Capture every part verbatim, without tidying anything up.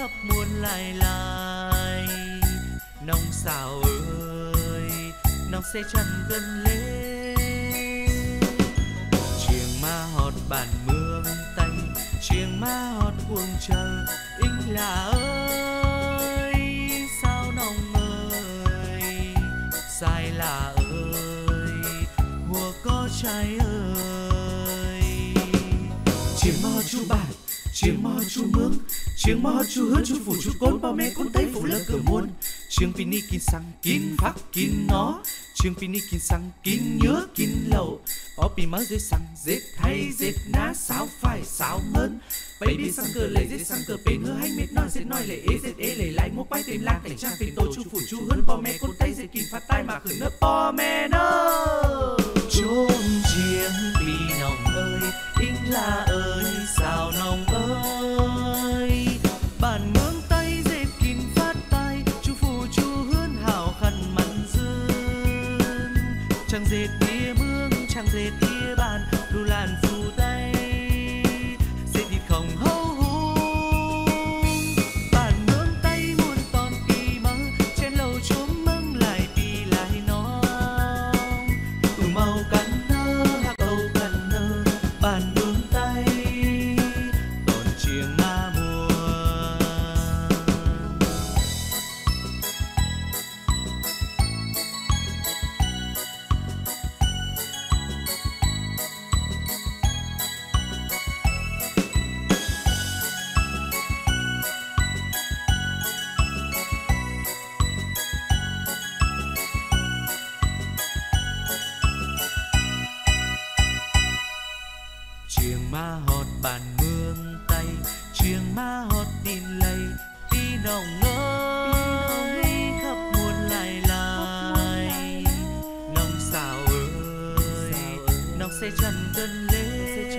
khắp muôn lại lại. Nông xào ơi nông sẽ chẳng gần lên. Chiêng ma hót bản mương Tây, chiêng ma hót cuồng trời. Ính là ơi sao nông ơi, sai là ơi hùa có trái ơi. Chiêng ma hót chu bản, chiêng ma hót chu mương, chiêng ma hót chu hứa chu phủ chu côn bao mẹ côn tây phủ lơ cửa muôn. Chiêng pini kín sang kín phát kín nó, chiêng pini kín sang kín nhớ kín lậu. Ó pi mớ dễ sang dễ thay dễ ná sáo phải sáo ngân. Bây đi sang cờ lệ dễ sang cờ bền hứa hay mệt nói dễ nói lệ ế dễ ế lệ lại mua quay tìm lạc cảnh trang tìm tổ chu phủ chu hơn bao mẹ côn tây dễ kín phát tai mà khởi nơ bao mẹ nơ. Chốn chiêng pi nòng ơi, ính là ơi sao nòng ơi. Bản mương Tây dệt kín phát tay, chu phủ chu hươn hào khăn mặn dương. Chẳng dệt tia mương, chẳng dệt tia bàn, đủ làn phù tay, dệt thịt không hâu hung. Bản mương Tây muôn ton kỳ mơ, trên lầu chốm mưng lại pi lại non. Tù màu cắn nơ, hạc âu cắn nơ, bản mương Tây còn chiêng ma muôn. Chiêng ma hót bản mương Tây, chiêng ma hót tin lầy tí nồng ơi khắp muôn lại lại. Nông xào ơi nông sẽ chẳng gần lên.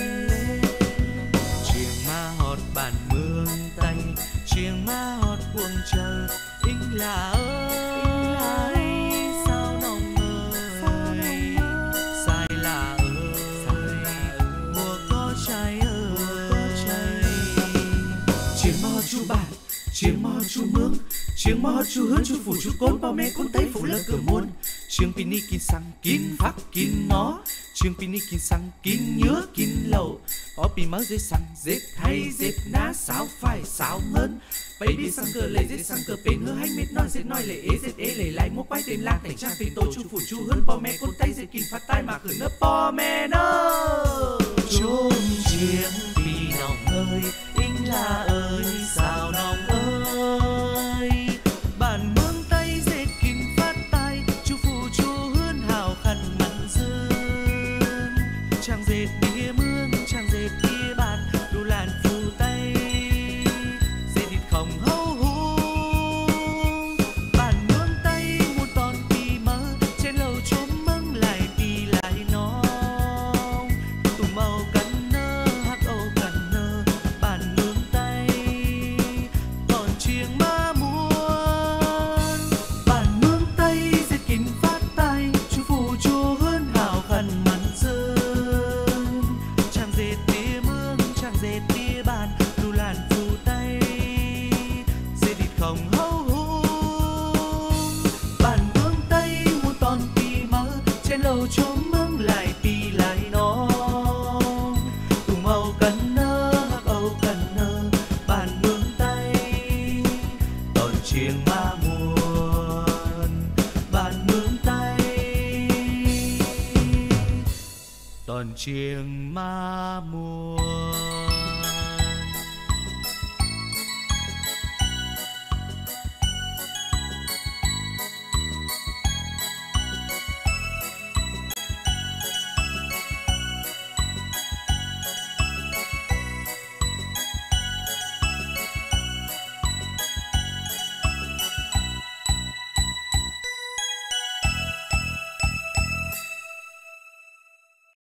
Chiêng ma hót bản mương Tây, chiêng ma hót cuồng trời. Ính là ơi sao nông ơi, sai là ơi mùa có trái ơi. Chiêng ma hót chu bản, chiêng ma hót chu mương, chiêng ma hót chu hứa chu phủ chu côn bao mẹ côn tây phủ lơ cửa muôn. Chiêng pini kín sang kín phát kín nó, chiêng pini kín sang kín nhớ kín lậu. Ó pi mớ dễ sang dễ thay dễ ná sáo phải sáo ngân. Bây đi sang cờ lệ dễ sang cờ bền hứa hay mệt nói dễ nói lệ ế dễ ế lệ lại mua quay tìm lạc cảnh trang tìm tổ chu phủ chu hơn bao mẹ côn tây dễ kín phát tai mà khởi nơ bao mẹ nơ. Chốn chiêng pi nòng ơi, ính là ơi sao nòng ơi. Bản mương Tây dệt kín phát tai, chu phủ chu hươn hào khăn mặn dương. Chẳng dệt tia mương, chẳng dệt tia bàn, đủ làn phù tay, dệt thịt không hâu hung. Bản mương Tây muôn ton pi mơ, trên lầu chốm mưng lại pi lại non. Tù màu cắn nơ, hạc âu cắn nơ, bản mương Tây còn chiêng ma muôn. Bản mương Tây dệt kín phát tay, chu phủ chu hươn hào khăn mặn dương. Chẳng dệt tia mương, chẳng dệt tia bàn, đủ làn phù tay, dệt thịt không hâu hung. Bản mương Tây muôn ton pi mơ, trên lầu chốm mưng lại pi lại non. Tù màu cắn nơ, hạc âu cắn nơ, bản mương Tây còn chiêng ma muôn. Bản mương Tây còn chiêng ma muôn.